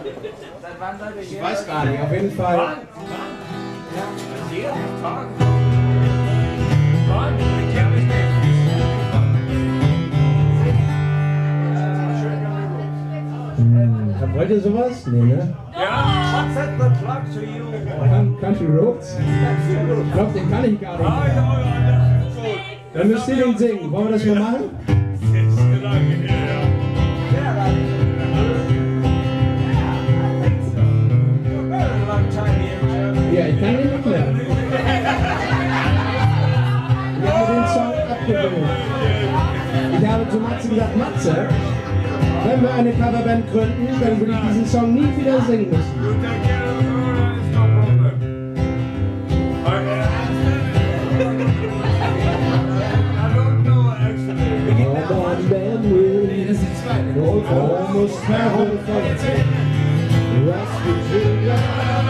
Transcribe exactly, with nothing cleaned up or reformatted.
Ich weiß gar nicht, auf jeden Fall. Ja. Hm, wollt ihr sowas? Nee, ne? Ja. Country Roads? Ich glaube, den kann ich gar nicht. Dann müsst ihr den singen. Wollen wir das mal machen? Ja, ich kann den nicht mehr. Ich habe den Song abgewöhnt. Ich habe zu Matze gesagt, Matze, wenn wir eine Coverband gründen, dann will ich diesen Song nie wieder singen müssen. Almost heaven,